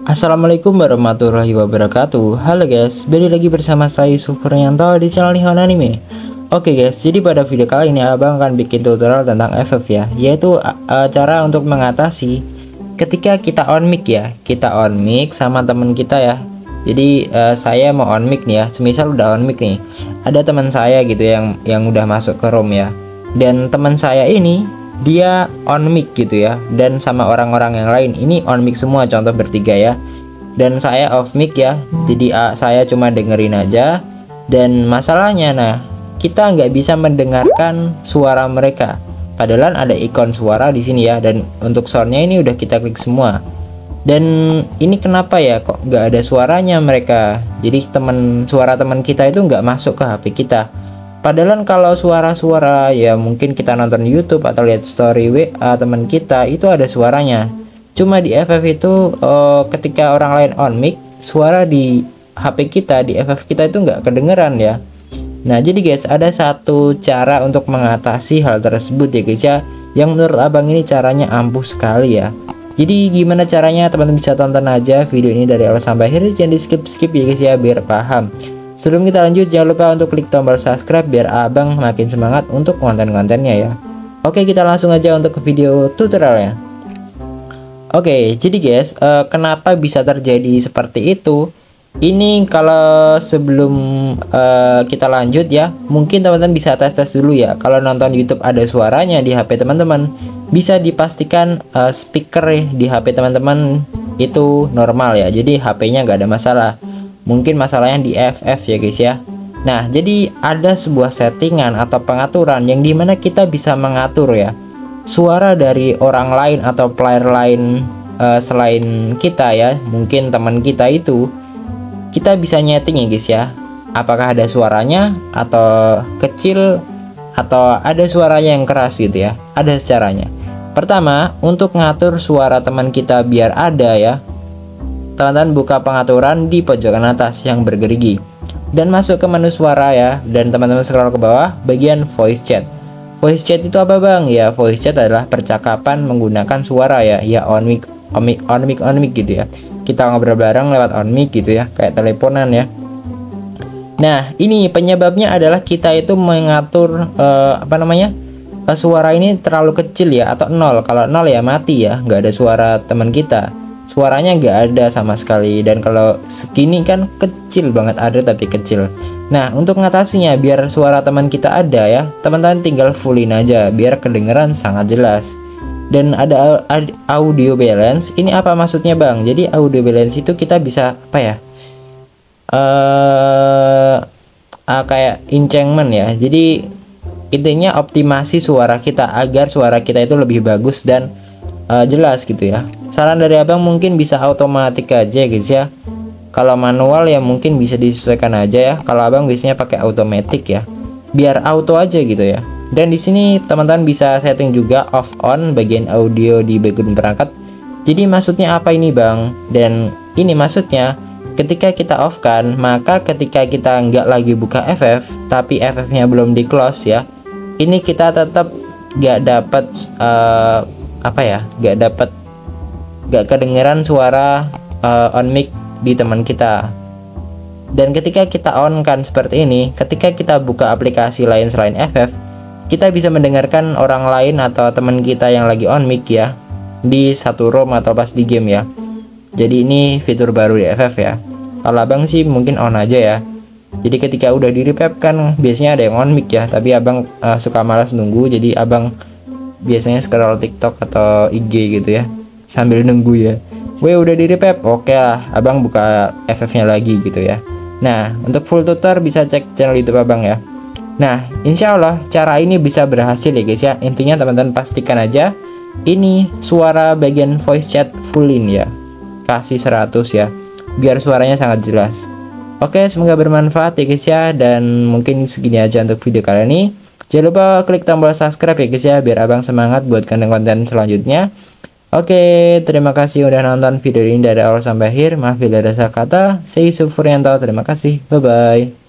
Assalamualaikum warahmatullahi wabarakatuh. Halo guys, balik lagi bersama saya Yusuf Puryanto di channel Nihon Anime. Oke guys, jadi pada video kali ini abang akan bikin tutorial tentang FF ya, yaitu cara untuk mengatasi ketika kita on mic ya. Kita on mic sama teman kita ya. Jadi saya mau on mic nih ya, semisal udah on mic nih, ada teman saya gitu yang udah masuk ke room ya, dan teman saya ini dia on mic gitu ya, dan sama orang-orang yang lain ini on mic semua, contoh bertiga ya, dan saya off mic ya. Jadi saya cuma dengerin aja, dan masalahnya kita nggak bisa mendengarkan suara mereka, padahal ada ikon suara di sini ya, dan untuk soundnya ini udah kita klik semua. Dan ini kenapa ya kok nggak ada suaranya mereka? Jadi suara teman kita itu nggak masuk ke HP kita. Padahal kalau suara-suara ya mungkin kita nonton YouTube atau lihat story WA teman kita itu ada suaranya. Cuma di FF itu ketika orang lain on mic, suara di HP kita, di FF kita itu nggak kedengeran ya. Nah jadi guys, ada satu cara untuk mengatasi hal tersebut ya guys ya, yang menurut abang ini caranya ampuh sekali ya. Jadi gimana caranya, teman-teman bisa tonton aja video ini dari awal sampai akhir, jangan di skip ya guys ya biar paham. Sebelum kita lanjut, jangan lupa untuk klik tombol subscribe biar abang makin semangat untuk konten-kontennya ya. Oke, kita langsung aja untuk ke video tutorialnya. Oke, jadi guys, kenapa bisa terjadi seperti itu? Ini kalau sebelum kita lanjut ya, mungkin teman-teman bisa tes dulu ya. Kalau nonton YouTube ada suaranya di HP teman-teman, bisa dipastikan speaker di HP teman-teman itu normal ya. Jadi HP-nya nggak ada masalah. Mungkin masalahnya di FF ya guys ya. Nah jadi ada sebuah settingan atau pengaturan yang dimana kita bisa mengatur ya suara dari orang lain atau player lain selain kita ya, mungkin teman kita itu kita bisa nyeting ya guys ya, apakah ada suaranya atau kecil atau ada suaranya yang keras gitu ya. Ada caranya. Pertama, untuk ngatur suara teman kita biar ada ya, teman-teman buka pengaturan di pojokan atas yang bergerigi dan masuk ke menu suara ya, dan teman-teman scroll ke bawah bagian voice chat. Voice chat itu apa bang? Ya voice chat adalah percakapan menggunakan suara ya, on mic gitu ya. Kita ngobrol bareng lewat on mic gitu ya, kayak teleponan ya. Nah ini penyebabnya adalah kita itu mengatur suara ini terlalu kecil ya, atau nol. Kalau nol ya mati ya, nggak ada suara teman kita, suaranya nggak ada sama sekali. Dan kalau segini kan kecil banget, ada tapi kecil. Nah untuk mengatasinya biar suara teman kita ada ya, teman-teman tinggal fullin aja biar kedengeran sangat jelas. Dan ada audio balance. Ini apa maksudnya bang? Jadi audio balance itu kita bisa apa ya, kayak enchantment ya. Jadi intinya optimasi suara kita agar suara kita itu lebih bagus dan jelas gitu ya. Saran dari abang mungkin bisa otomatis aja guys ya. Kalau manual ya mungkin bisa disesuaikan aja ya. Kalau abang biasanya pakai automatic ya, biar auto aja gitu ya. Dan di sini teman-teman bisa setting juga off on bagian audio di background perangkat. Jadi maksudnya apa ini bang? Dan ini maksudnya ketika kita off kan, maka ketika kita nggak lagi buka FF tapi FF-nya belum di close ya, ini kita tetap nggak dapat nggak kedengeran suara on mic di teman kita. Dan ketika kita on kan seperti ini, ketika kita buka aplikasi lain selain FF, kita bisa mendengarkan orang lain atau teman kita yang lagi on mic ya, di satu room atau pas di game ya. Jadi ini fitur baru di FF ya. Kalau abang sih mungkin on aja ya. Jadi ketika udah di repap kan biasanya ada yang on mic ya, tapi abang suka malas nunggu, jadi abang biasanya scroll TikTok atau IG gitu ya sambil nunggu ya. Udah di repap, oke lah, abang buka FF-nya lagi gitu ya. Nah untuk full tutor bisa cek channel YouTube abang ya. Nah insya Allah cara ini bisa berhasil ya guys ya. Intinya teman-teman pastikan aja ini suara bagian voice chat fullin ya, kasih 100 ya, biar suaranya sangat jelas. Oke, semoga bermanfaat ya guys ya. Dan mungkin segini aja untuk video kali ini. Jangan lupa klik tombol subscribe ya guys ya, biar abang semangat buat konten-konten selanjutnya. Oke, terima kasih udah nonton video ini dari awal sampai akhir. Maaf bila ada salah kata. Saya Yusuf Puryanto, terima kasih. Bye bye.